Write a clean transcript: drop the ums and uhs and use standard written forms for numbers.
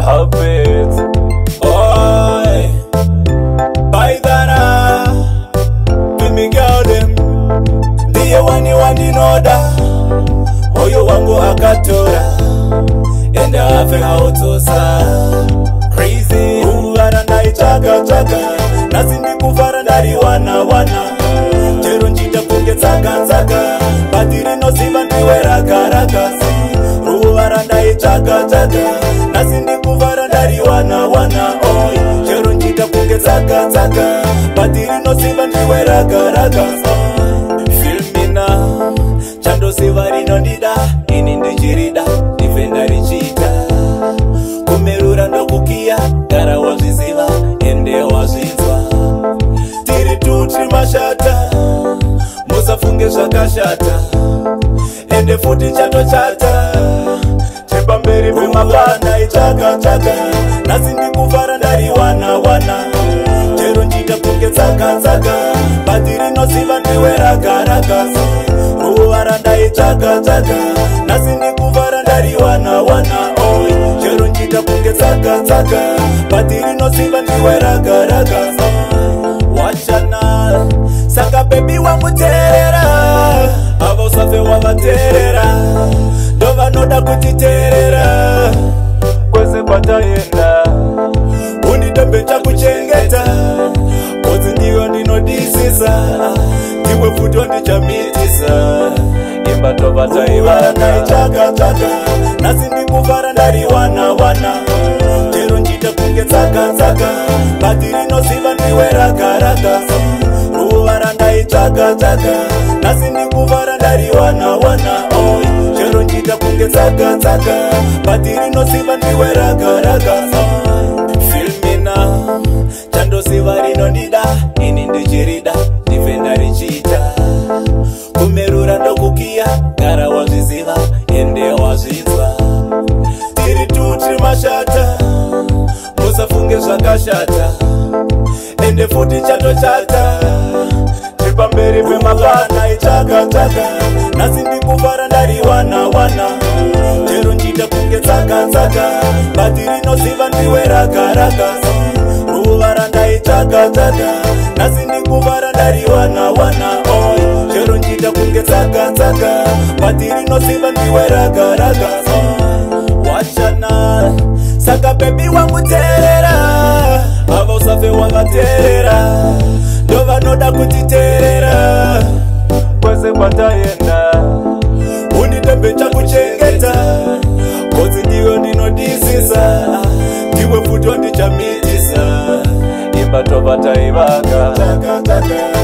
Upbeat. Oi, Pythaan, give me girl them. Ndiye wani noda, moyo wangu akatora, enda afe hautosa. Crazy, Ruva Randaitsvaga, nasi ndikuvara ndari wana. Chero njita kunge tsaka, batiri noziva ndiwe raka. Ruva Randaitsvaga, nasi ndikuvara ndari wana. Oi, chero njita kunge tsaka, batiri noziva ndiwe raka. Feel me now, chando siva rinondida, ini ndichirida, ndifenda richita. Kumerura ndokukia, gara wazviziva, ende wazvinzwa. Tiri tiri mashata, musafunge zvakashata, ende futi chatochata. Chepamberi peMapanaitsvaga, nasi ndikuvara ndari wana. Chero njita kunge tsaka, batiri noziva ndiwe raka. Ruva Randaitsvaga, nasi ndikuvara ndari wana. Oi, chero njita kunge tsaka, batiri noziva ndiwe raka. Wachana, saka baby wangu terera, ava usafe wavaterera, ndova noda kutiterera, kwese kwataenda, unidombe chakuchengeta, kozi ndiyo ndinodisisa, ndiwe futi wandichamitisa, imba tova taiva. Randaitsvaga, nasi ndikuvara ndari wana. Chero njita kunge tsaka, batiri noziva ndiwe raka. Ruva Randaitsvaga, nasi ndikuvara ndari wana. Oi, chero njita kunge tsaka, batiri noziva ndiwe raka. Feel me now, chando siva rinondida, ini ndichirida, ndifenda richita. Kumerura ndokukia, gara wazviziva, ende wazvinzwa. Tiri tiri mashata, musafunge zvakashata, ende futi chatochata. Chepamberi peMapanaitsvaga, nasi ndikuvara ndari wana. Chero njita kunge tsaka, batiri noziva ndiwe raka. Ruva Randaitsvaga, nasi ndikuvara ndari wana. Oi, chero njita kunge tsaka, batiri noziva ndiwe raka. Wachana, saka baby wangu terera, ava usafe wavaterera, ndova noda kutiterera, kwese kwataenda, unidombe chakuchengeta, kozi ndiyo ndinodisisa, ndiwe futi wandichamitisa, imba tova taivaga.